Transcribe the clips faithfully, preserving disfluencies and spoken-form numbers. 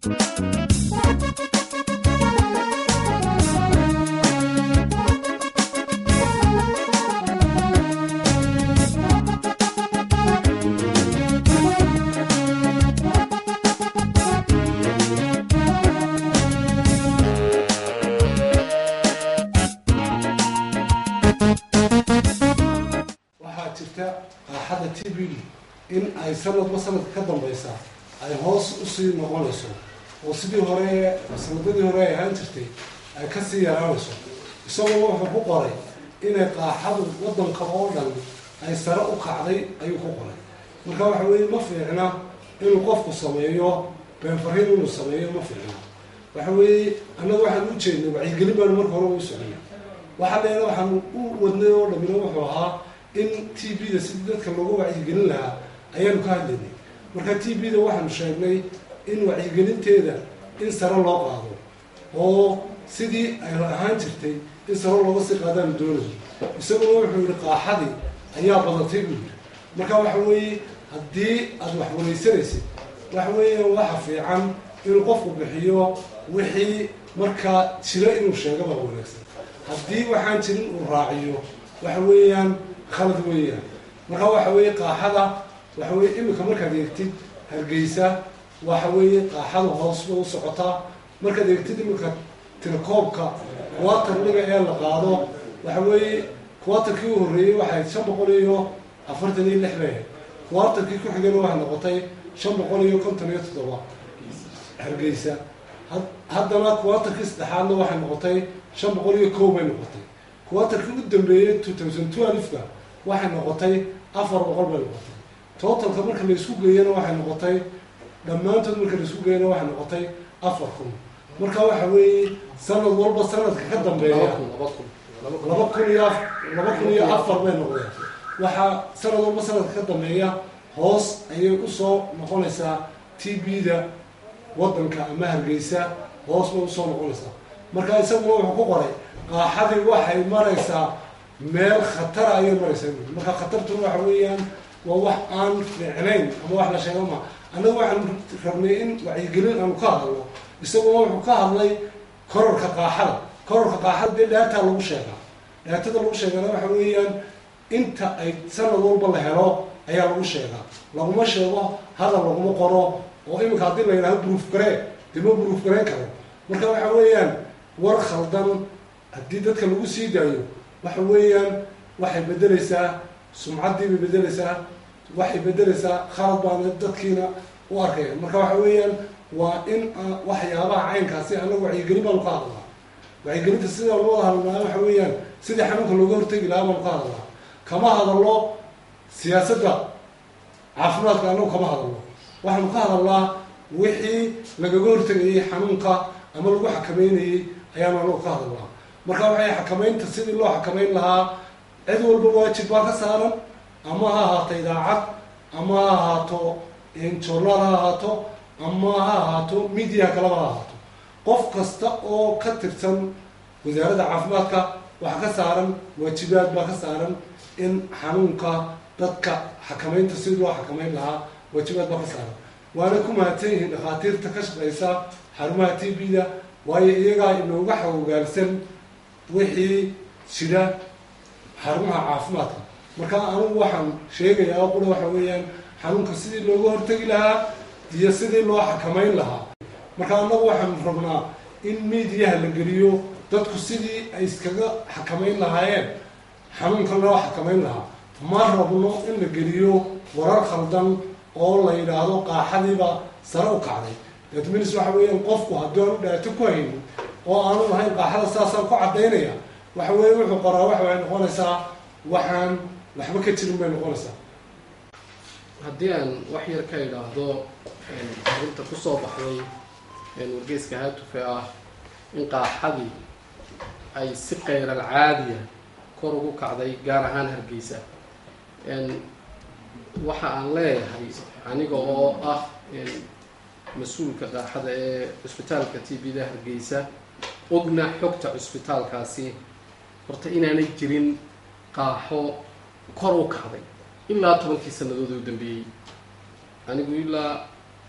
in ay sanadba sanadka ka dambaysa ay hoos usii noqonayso oo sidii hore sanadadii hore ay ahaan jirtay ay kasii yaraanayso isagoo wuxuu ku qoray inay qaaxadu waddanka oo dhan ay sare u kacday ayuu ku qoray marka waxa weeye ma fiicna inuu qofku sameeyo beenfariin inuu sameeyo ma fiicna waxa weeye annaga waxaan u jeednay wacyigelin baanu marka hore u soconay waxaa leedahay waxaan u wadnay oo dhamina wuxuu ahaa in t v da sidii dadka loogu wacyigelin lahaa ayaanu ka hadlaynay marka t v da waxaanu sheegnay in wacyigelinteeda in sare loo qaado oo sidii ay ahaan jirtay in sare looga sii qaadaanu doonayo isaguna wuxuu yihi qaaxadii ayaa badatay buu yidhi marka waxa weeye haddii aada wax waraysanaysid waxa weeye waxa fiican inuu qofku bixiyo wixii markaa jira inuu sheego baa wanaagsan haddii waxaan jirin uu raaciyo waxa weeyaan khalad weeyaan marka waxa weeye qaaxada waxa weeye imika markaad eegtid hargeysa waxa weeye qaaxada hoos bay u socotaa markaad eegtid imika tirakoobka kuwatarniga ee la qaado waxa weeye kuwatarkii u horreeyey waxay shan boqol iyo afartan iyo lix bay kuwatarkii ku xigana waxay noqotay shan boqol iyo konton iyo toddoba hargeysa haddana kuwatarkii saddexaadna waxay noqotay shan boqol iyo kow bay noqotay kuwatarkii u dambeeyey two thousand twelve-ka waxay noqotay afar boqol bay noqotay totalka marka la isku geeyana waxay noqotay dhammaantood marka la isku geeyana waxay noqotay afar kun marka waxa weeye sanad walba sanadka ka dambeeya laba kun iyo laba kun iyo afar bay noqdeen waxaa sanad walba sanadka ka dambeeya hoos ayay usoo noqonaysaa t b-da waddanka ama hargeysa hoos bay usoo noqonaysaa marka isaguna wuxuu ku qoray qaaxadii waxay maraysaa meel khatara ayay maraysaa marka khatartuna waxa weeyaan waa wax aan fiicnayn ama wax la sheego ma annaga waxaan rabnay in wacyigelin aanu ka hadalno isaguna wuxuu ka hadlay kororka qaaxada kororka qaaxada dee dhaataa lagu sheegaa dhaatada lagu sheegana waxa weeyaan inta ay sanad walba la helo ayaa lagu sheegaa laguma sheego hadal laguma qoro oo imika haddii la yidhahdo bruuf garee dee ma bruuf gareen karo marka waxa weeyaan war khaldan haddii dadka lagu sii daayo waxa weeyaan waxay bedelaysaa sumcaddii bay bedelaysaa waxay bedelaysaa khalad baana dadkiina u arkaya marka waxa weeyaan waa in waxyaabaha caynkaasi annaga wacyigelin baanu ka hadalnaa wacyigelinta sida loo hadalnaa waxa weeyaan sidii xanuunka looga hortegi lahaa baanu ka hadalnaa kama hadalno siyaasadda caafimaadka annagu kama hadalno waxaanu ka hadalnaa wixii lagaga hortegayay xanuunka ama lagu xakameynayay ayaanu anagu ka hadalnaa marka waxay xakamaynta sidii loo xakamayn lahaa cid walba waajib baa ka saaran ama ha ahaato idaacad ama ha ahaato journaal ha ahaato ama ha ahaato media kalaba ha ahaato qof kasta oo ka tirsan wasaaradda caafimaadka waxaa ka saaran waajibaad baa ka saaran in xanuunka dadka xakamaynta sidii loo xakamayn lahaa waajibaad baa ka saaran waana ku mahadsan yihiin dhakhaatiirta ka shaqeysa xarumaha t b-da waayo iyagaa inooga xogogaalsan wixii jira xarumaha caafimaadka marka anugu waxaan sheegayaa qura waxa weeyaan xanuunka sidii looga hortegi lahaa iyo sidii loo xakamayn lahaa marka annagu waxaan rabnaa in miidiyaha la geliyo dadku sidii ay iskaga xakamayn lahaayeen xanuunkan loo xakamayn lahaa ma rabno in la geliyo warar khaldan oo la yidhaahdo qaaxadiiba sare u kacday datminis waxa weeyaan qofku haddii aanu dhaato ku haynin oo aanu lahayn qaaxada saasaan ku caddaynaya waxa weeye wuxuu qoraa waxa way noqonaysaa waxaan waxba ka jirin bay noqonaysaa haddii aan wax yar ka idhaahdo arrinta kusoo baxday wargeyska haatufe ah in qaaxadii ay si kayral caadiya kor ugu kacday gaar ahaan hargeysa waxa aan leeyahay aniga oo ah mas-uulka qaaxada ee cusbitaalka t b-da hargeysa ogna xogta cusbitaalkaasi horta inaanay jirin qaaxo kor u kacday ilaa tobankii sanadood u dambeeyey anigu ilaa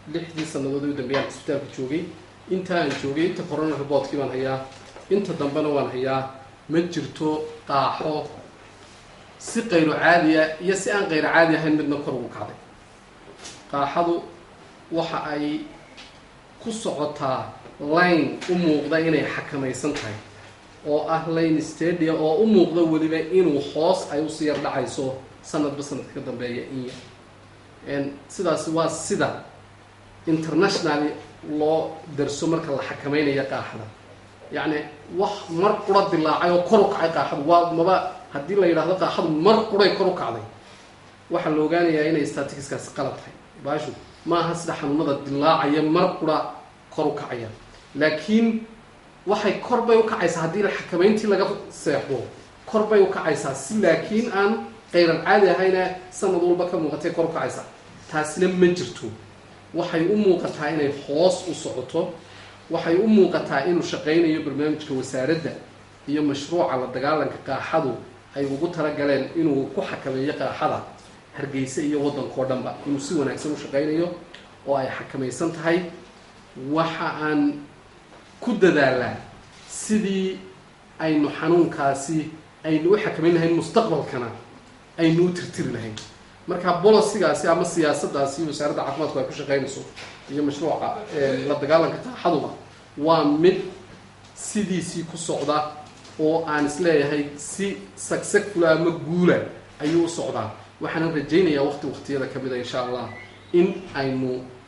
lixdii sannadood u dambeeyaan isbitaalka joogay inta aan joogay inta corona reportkii baan hayaa inta dambena waan hayaa ma jirto qaaxo si qayro caadiya iyo si aan qayro caadi ahayn midna kor ugu kacday qaaxadu waxa ay ku socotaa line u muuqda inay xakamaysan tahay oo ah line stadia oo u muuqda weliba inuu hoos ay usii yar dhacayso sanadba sanadka ka dambeeya in yar sidaasi waa sida internationally loo darso marka la xakamaynayo qaaxada yacni wax mar qura dilaacay oo kor u kacay qaaxadu waa maba haddii la yidhaahdo qaaxadu mar quray kor u kacday waxaa la ogaanayaa inay statisticskaasi qalad tahay baashu maaha sida xanuunada dilaacaya mar qura kor u kacaya laakiin waxay kor bay u kacaysaa haddii la xakamayntii laga seexdo kor bay u kacaysaa si laakiin aan qayran caadi ahayna sanad walba ka muuqatay kor u kacaysaa taasina ma jirto waxay u muuqataa inay hoos u socoto waxay u muuqataa inuu shaqaynayo barnaamijka wasaaradda iyo mashruuca la dagaalanka qaaxadu ay ugu talagaleen inuu ku xakameeyo qaaxada hargeysa iyo waddankao dhanba inuu si wanaagsan u shaqaynayo oo ay xakamaysan tahay waxa aan ku dadaalaa sidii aynu xanuunkaasi aynu u xakamayn lahayn mustaqbalkana aynu u tirtiri lahayn marka bolosigaasi ama siyaasaddaasi wasaaradda caafimaadku ay ku shaqaynayso iyo mashruuca la dagaalanka qaaxaduba waa mid sidiisii ku socda oo aan isleeyahay si successful ama guula ayuu u socdaa waxaana rajaynayaa waqti waqtiyada ka mida insha allah in aynu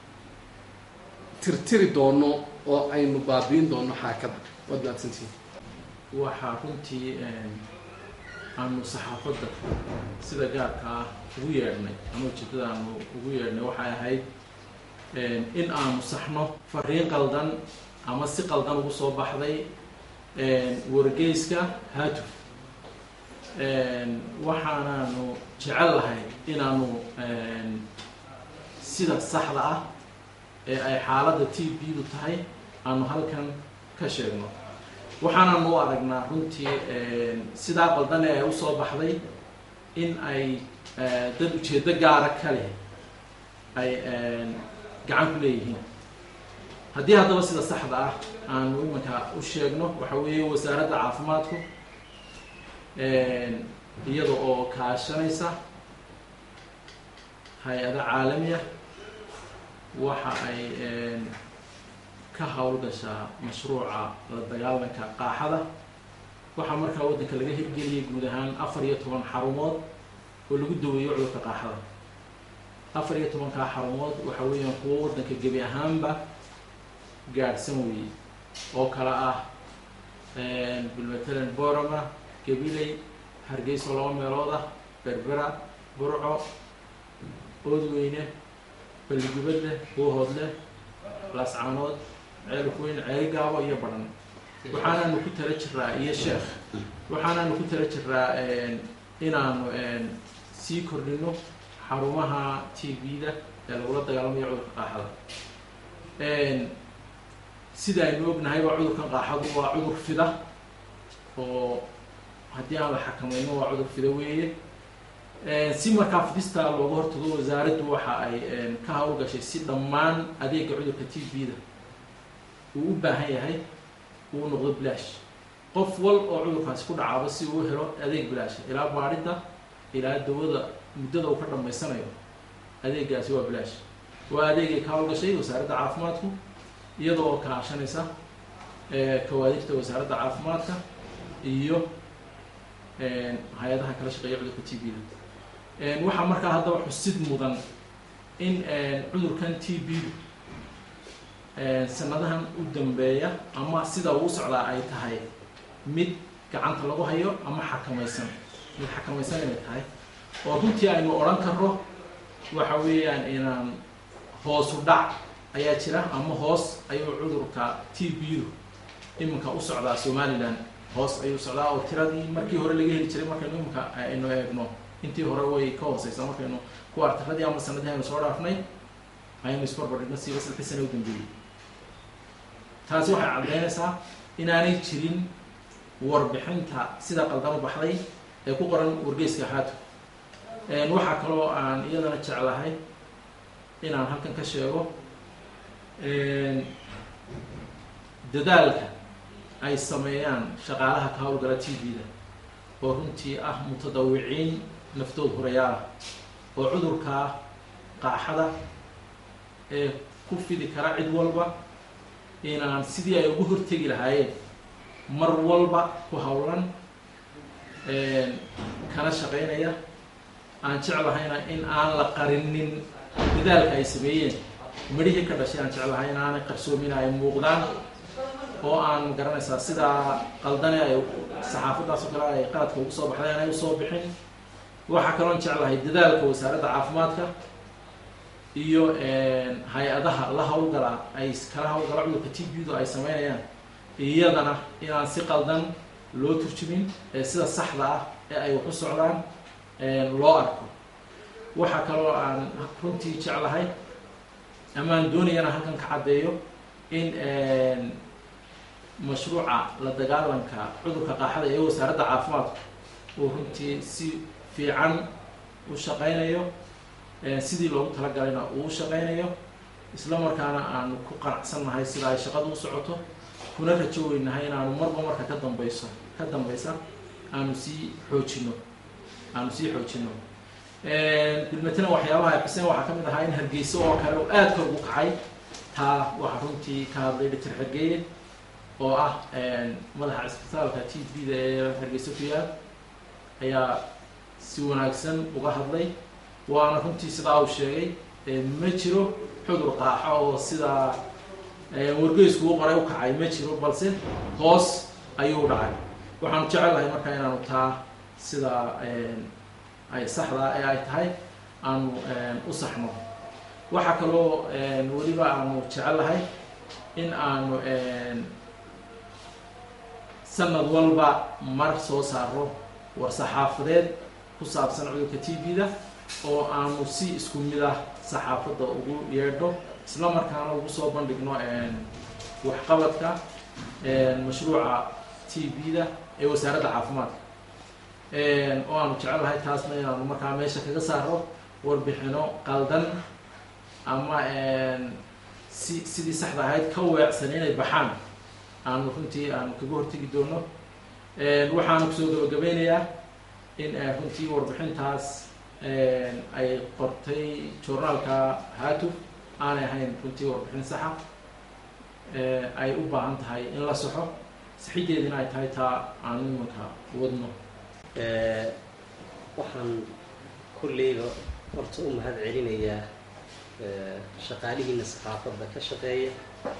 tirtiri doono oo aynu baabiin doono xaakada waad mahadsantihiin waxaa runtii aanu saxaafadda sida gaarka ah ugu yeedhnay ama ujeedada aanu ugu yeedhnay waxay ahayd in aanu saxno fariin qaldan ama si qaldan ugu soo baxday wargeyska haatuf waxaanaanu jecel lahay inaanu sida saxda ah ee ay xaaladda t b-du tahay aanu halkan ka sheegno waxaanaanu u aragnaa runtii sidaa qaldan ee ay usoo baxday in ay dad ujeeddo gaara ka leh ay gacan ku leeyihiin haddii haddaba sida saxda ah aanu imanka u sheegno waxa weeye wasaaradda caafimaadku iyada oo kaashanaysa hay-ada caalamiya waxa ay ka howlgashaa mashruuca la dagaalanka qaaxada waxaa markaa waddanka laga hirgeliyay guud ahaan afar iyo toban xarumood oo lagu daweeyo cudurka qaaxada afar iyo tobankaa xarumood waxa weeyaan kuwo waddanka gebi ahaanba gaadhsan weeye oo kale ah bulmatalan borama gabiley hargeyso laba meelood ah berbera burco oodweyne balligubadle buuhoodle laascaanood ceelkuweyn ceelgaabo iyo badhan waxaanaanu ku tala jiraa iyo sheekh waxaanaanu ku tala jiraa inaanu sii kordhino xarumaha t v-da ee lagula dagaalamayo cudurka qaaxada sida aynu ognahayba cudurkan qaaxadu waa cudur fida oo haddii aan la xakamayno waa cudur fida weeye si markaa fidista looga hortago wasaaraddu waxa ay ka hawlgashay si dhammaan adeega cudurka t v-da uu u baahan yahay uu noqdo bilaash qof wal oo cudurkaasi ku dhacaaba si uu helo adeeg bilaash ilaa baadhidda ilaa dawada muddada uu ka dhammaysanayo adeegaasi waa bilaash waa adeegay ka hawlgashay wasaaradda caafimaadku iyada oo kaashanaysa kawaadirta wasaaradda caafimaadka iyo hay-adaha kala shaqeeya cudurka t v-da waxaa markaa haddaba xusid mudan in cudurkan t b-du sanadahan u dambeeya ama sida uu socdaa ay tahay mid gacanta lagu hayo ama xakamaysan mid xakamaysan inay tahay oo runtii aynu odhan karno waxa weeyaan inaan hoosu dhac ayaa jira ama hoos ayuu cudurka t b-du iminka u socdaa somaliland hoos ayuu socdaa oo tiradii markii hore laga heli jiray markaynu iminka aynu eegno intii hore way ka hooseysaa markaynu ku artiradii ama sanadii aynu soo dhaafnay aynu isbarbardhigno siiba sadexii sana u dambeeyey taasi waxay caddeynaysaa inaanay jirin warbixinta sida qaldan u baxday ee ku qoran wargeyska haatuf waxaa kaloo aan iyadana jeclahay inaan halkan ka sheego dadaalka ay sameeyaan shaqaalaha ka hawlgala T V-da oo runtii ah mutadawiciin naftood horeeyaa oo cudurka qaaxada ee ku fidi kara cid walba inaan sidii ay ugu hortegi lahaayeen mar walba ku hawlan kana shaqeynaya aan jeclahayna in aan la qarinin dadaalka ay sameeyeen midhihii ka dhashay aan jeclahay in aanay qarsoomin ay muuqdaan oo aan garanaysaa sidaa qaldane ay saxaafadaas oo kale ay qaladka ugu soo baxdeen ay usoo bixin. waxaa kaloon jeclahay dadaalka wasaaradda caafimaadka iyo hay-adaha la hawlgala ay kala hawlgala cudurka T B-du ay sameynayaan iyadana inaan si qaldan loo turjumin ee sida saxda ah ee ay wax u socdaan loo arko. waxaa kaloo aan runtii jeclahay amaan doonayana halkan ka caddeeyo in mashruuca la dagaalanka cudurka qaaxada ee wasaaradda caafimaadku uu runtii si fiican u shaqeynayo sidii loogu talagalayna uu shaqeynayo isla markaana aanu ku qanacsannahay sida ay shaqadu u socoto kuna rajo weynahay inaanu marba marka ka dambayso ka dambaysa aanu sii xoojino aanu sii xoojino bilmatana waxyaabaha ay xuseen waxaa ka mid ahaa in Hargeysa oo kale oo aad ka ugu kacay taa waxaa runtii ka hadlay Doctor Xageeye oo ah madaxa isbitaalka T B-da ee Hargeysa ku yaal ayaa si wanaagsan uga hadlay waana runtii sidaa uu sheegay ma jiro cudur qaaxo oo sidaa wargeysku u qoray u kacay ma jiro balse hoos ayuu dhacay. waxaan jecelahay markaa inaanu taa sidaa ay saxda ee ay tahay aanu u saxno. waxaa kaloo weliba aanu jecelahay in aanu sanad walba mar soo saaro war saxaafadeed ku saabsan cudurka T B-da oo aanu si isku mid ah saxaafadda ugu yeedho isla markaana ugu soo bandhigno waxqabadka mashruuca T B-da ee wasaaradda caafimaadka oo aanu jecelahay taasna inaanu markaa meesha kaga saaro warbixino qaldan ama si sidii saxda ahayd ka weecsan inay baxaan aanu runtii aanu kaga hortegi doono. waxaanu kusoo gabagabeynayaa in runtii warbixintaas ay qortay journaalka Hatuf aanay ahayn runtii warbixin saxa ay u baahan tahay in la saxo saxideedina ay tahay taa aan imanka wadno. waxaan kulleyba horta u mahad celinayaa shaqaalihiina saxaafadda ka shaqeeya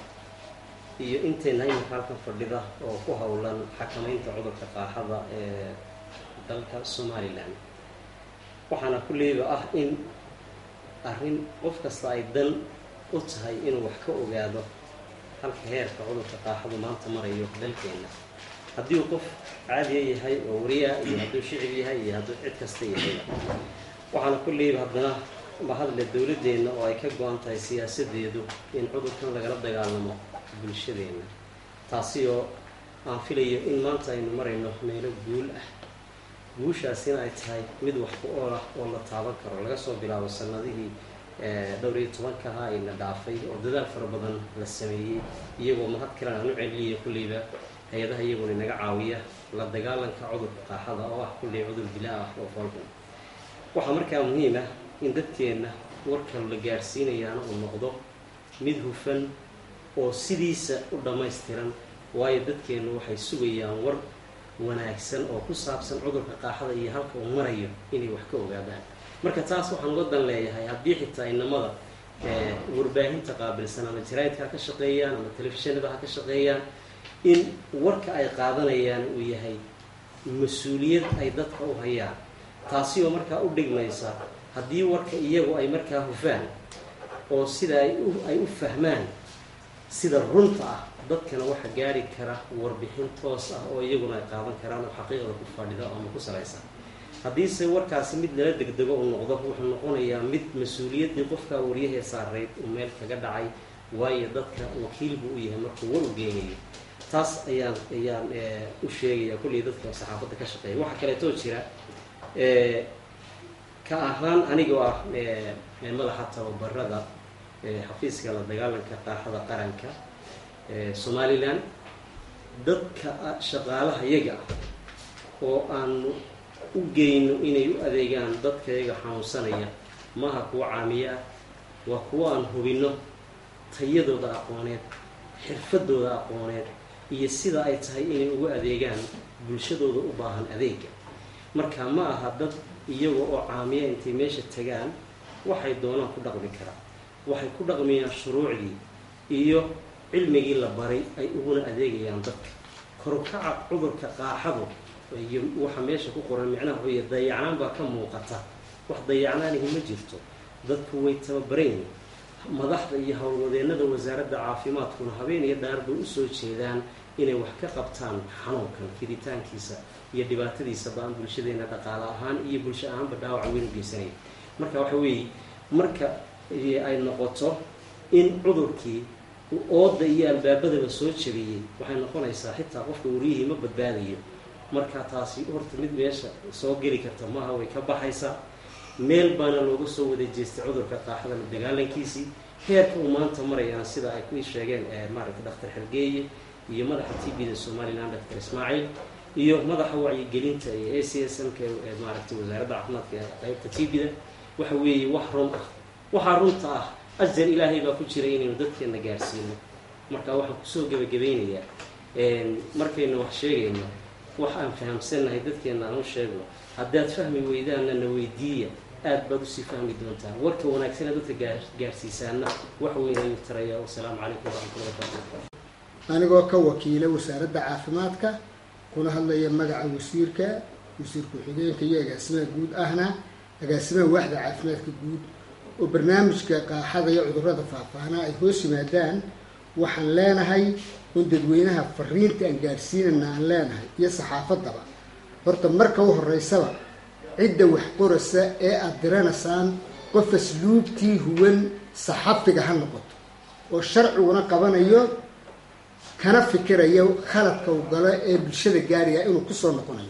iyo intayna iminka halkan fadhida oo ku hawlan xakamaynta cudurka qaaxada ee dalka Somaliland. waxaana kulleyba ah in arrin qof kasta ay dan u tahay inuu wax ka ogaado halka heerka cudurka qaaxadu maanta marayo dalkeena haddii uu qof caadi yahay oo wariya iyo hadduu shicib yahay iyo hadduu cid kasta yahay. waxaana kulleyba haddana mahadle dowladdeena oo ay ka go-an tahay siyaasadeedu in cudurkan lagala dagaalamo bulshadeena taasi oo aan filayo in maanta aynu marayno meelo guul ah. guushaasina ay tahay mid wax ku ool ah oo la taaban karo laga soo bilaabo sanadihii dhowr iyo tobanka ahaa ina dhaafay oo dadaal fara badan la sameeyey iyagoo mahad kale aan u celiyay kulleyba hay-adaha iyaguna inaga caawiya la dagaalanka cudurka qaaxada oo ah kulley cudur dilaa ah oo falxun. waxaa markaa muhiim ah in dadkeenna warka la gaarsiinayaana uu noqdo mid hufan oo sidiisa u dhammaystiran waayo dadkeennu waxay sugayaan war wanaagsan oo ku saabsan cudurka qaaxada iyo halka uu marayo inay wax ka ogaadaan. marka taas waxaan uga dan leeyahay haddii xitaa inamada warbaahinta qaabilsan ama jaraa'idka ha ka shaqeeyaan ama telefishinada ha ka shaqeeyaan in warka ay qaadanayaan uu yahay mas-uuliyad ay dadka u hayaan taasi oo markaa u dhigmaysa haddii warka iyagu ay markaa hufaan oo sida ay u ay u fahmaan sida runta ah dadkana waxa gaari kara warbixin toos ah oo iyaguna ay qaadan karaan oo xaqiiqada ku fadhida ama ku salaysan. haddiise warkaasi mid lala degdego uu noqdo wuxuu noqonayaa mid mas-uuliyaddii qofka wariyahee saareyd uu meel kaga dhacay waayo dadka wakiil buu u yahay markuu war u geenayo. taas ayaan ayaan u sheegayaa kulley dadka saxaafadda ka shaqeeya. waxaa kaleetoo jira ka ahaan anigoo ah madaxa tababarada xafiiska la dagaalanka qaaxada qaranka Somaliland dadka shaqaalaha iyaga oo aan u geyno inay u adeegaan dadka iyaga xanuunsanaya maaha kuwa caamiya waa kuwa aan hubino tayadooda aqooneed xirfadooda aqooneed iyo sida ay tahay inay ugu adeegaan bulshadooda u baahan adeega marka ma aha dad iyaga oo caamiya intay meesha tagaan waxay doonaan ku dhaqmi karaan waxay ku dhaqmayaan shuruucdii iyo cilmigii la baray ay uguna adeegayaan dadka korkaca cudurka qaaxadu iyo waxa meesha ku qoran macnaha way dayacnaan baa ka muuqata wax dayacnaanihi ma jirto dadku way tababareen madaxda iyo howlwadeennada wasaaradda caafimaadkuna habeen iyo dhaarba u soo jeedaan inay wax ka qabtaan xanuunkan fiditaankiisa iyo dhibaatadiisa baan bulshadeena dhaqaale ahaan iyo bulsho ahaanba dhaawac weyn u geysanaya marka waxa weeye marka ay noqoto in cudurkii ooda iyo albaabadaba soo jabiyey waxay noqonaysaa xitaa qofka wariyihii ma badbaadayo marka taasi horta mid meesha soo geli karta maaha way ka baxaysaa meel baana looga soo wada jeestay cudurka qaaxada la dagaalankiisii heerka uu maanta marayaan sida ay ku sheegeen maaragtay dhakhtar Xergeeye iyo madaxa T B da Somaliland Doctor Ismaaciil iyo madaxa wacyigelinta ee A C S M ka ee maaragtay wasaaradda caafimaadka qaybta T B da waxa weeye wax run ah waxa runta ah ajal ilaahay baa ku jira inaynu dadkeena gaarsiino marka waxaan kusoo gabagabeynayaa een markaynu wax sheegayno wax aan fahamsanahay dadkeena aan u sheegno haddaad fahmi weydaanna na weydiiya aad baad u sii fahmi doontaan warka wanaagsan dadka gaarsiisaana wax weyn ayuu tarayaa wassalaamu calaykum waraxmatullahi wabarakaatuh anigoo ka wakiila wasaaradda caafimaadka kuna hadlaya magaca wasiirka wasiirka xigeenka iyo agaasimaha guud ahna agaasimaha waaxda caafimaadka guud oo barnaamijka qaaxada iyo cudurrada faafahana ay hoos yimaadaan waxaan leenahay in dadweynaha fariinta aan gaarsiinana aan leenahay iyo saxaafaddaba horta marka u horeysaba cidda wax qoraysa ee aad diranaysaan qof asluubtii huwan saxafiga ha noqoto oo sharciguna qabanayo kana fikirayo khaladka uu galo ee bulshada gaaraya inuu ku soo noqonayo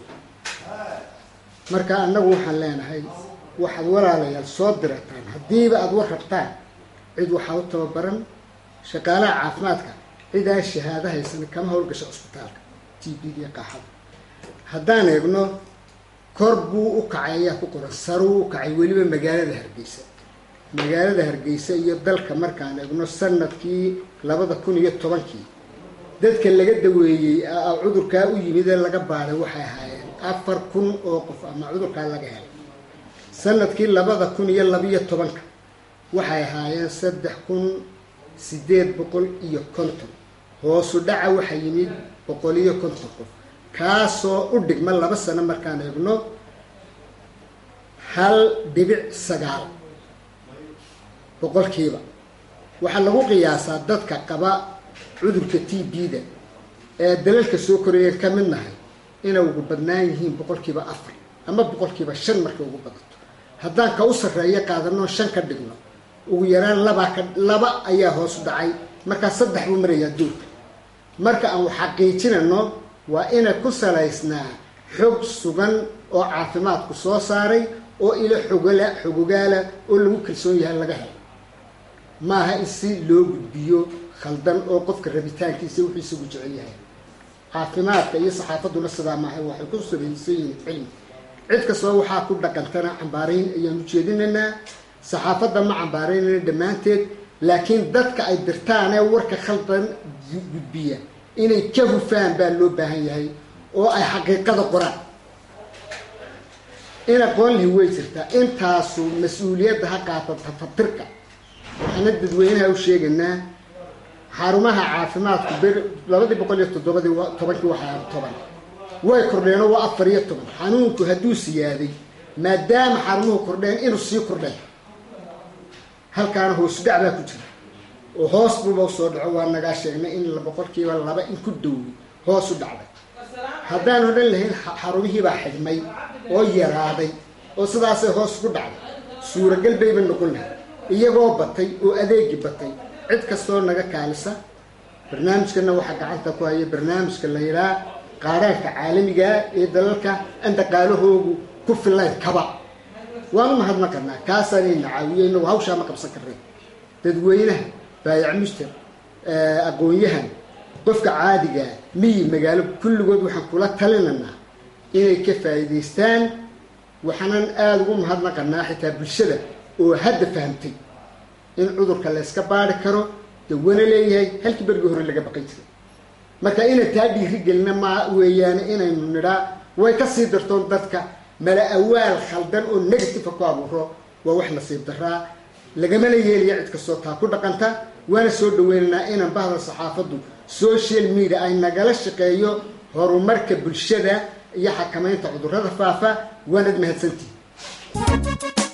marka annagu waxaan leenahay waxaad walaalayaal soo dirataan haddiiba aad war rabtaan cid waxaa u tababaran shaqaalaha caafimaadka cidaa shahaado haysan kama howlgasho cusbitaalka T B iyo qaaxada haddaan eegno kor buu u kacay ayaa ku qoran saruu u kacay weliba magaalada Hargeysa magaalada Hargeysa iyo dalka markaan eegno sanadkii labada kun iyo tobankii dadka laga daweeyey cudurka u yimid ee laga baaray waxay ahaayeen afar kun oo qof ama cudurka laga helay sanadkii labada kun iyo laba iyo tobanka waxay ahaayeen saddex kun sideed boqol iyo konton hoosu dhaca waxa yimid boqol iyo konton qof kaasoo u dhigma laba sano markaan eegno hal dhibic sagaal boqolkiiba waxaa lagu qiyaasaa dadka qaba cudurka T B da ee dalalka soo koraya ka mid nahay inay ugu badnaan yihiin boqolkiiba afar ama boqolkiiba shan markay ugu badato haddaan ka u sarreeyo qaadano shan ka dhigno ugu yaraan laba ka laba ayaa hoos u dhacay marka saddex buu marayaa duurka marka aan xaqiijinano waa inay ku salaysnaa xog sugan oo caafimaadku soo saaray oo ila xogala xogogaala oo lagu kalsoon yahay laga helo maaha in si loo gudbiyo khaldan oo qofka rabitaankiisa wixii isugu jecel yahay caafimaadka iyo saxaafaduna sidaa maaha waxay ku salaysan yihiin cilmi cid kastoo waxaa ku dhaqantana cambaarayn ayaan ujeedinaynaa saxaafadda ma cambaaraynayna dhammaanteed laakiin dadka ay dirtaanee warka khaldan gudbiya inay ka hufaan baa loo baahan yahay oo ay xaqiiqada qoraan in aqoon lihi way jirtaa intaasu mas-uuliyadda ha qaata tafatirka waxaana dadweynaha u sheegaynaa xarumaha caafimaadku bir labadii boqol iyo toddobadii tobankii waxaa toban way kordheen oo waa afar iyo toban xanuunku hadduu siyaaday maadaama xarumuhu kordheen inuu sii kordhay halkaana hoos dhac baa ku jira oo hoos buuba usoo dhaco waa nagaa sheegnay in boqolkiiba laba in ku dhowey hoos u dhacday haddaan odhan lahayn xarumihiibaa xidhmay oo yaraaday oo sidaasay hoos ku dhacday suuragal bayba noqon lahay iyagoo batay oo adeegi batay cid kastoo naga kaalisa barnaamijkana waxaa gacanta ku haya barnaamijka la yidhaha qaaraanka caalamiga ee dalalka aan dhaqaalahoogu ku filayn kaba waanu mahadnaqanaa kaasaan ayna caawiye inagu hawshaa ma qabsan karnay dadweynaha baayac mushtar aqoon-yahan qofka caadiga miyi magaalo kulligood waxaan kula talinaynaa inay ka faa'iidaystaan waxaanan aada ugu mahadnaqanaa xitaa bulshada oo hadda fahamtay in cudurka la yska baari karo dawana leeyahay halkii bergi hore laga baqan jiray marka inay taa dhiirigelina ma weeyaane inaynu nidhaa way ka sii dartoon dadka mala awaal khaldan oo negative ku abuuro waa wax nasiib daraa lagamana yeelaya cid kastoo taa ku dhaqanta waana soo dhaweynaynaa inaan bahda saxaafaddu social media ay nagala shaqeeyo horumarka bulshada iyo xakamaynta cudurrada faafa waanad mahadsantihi.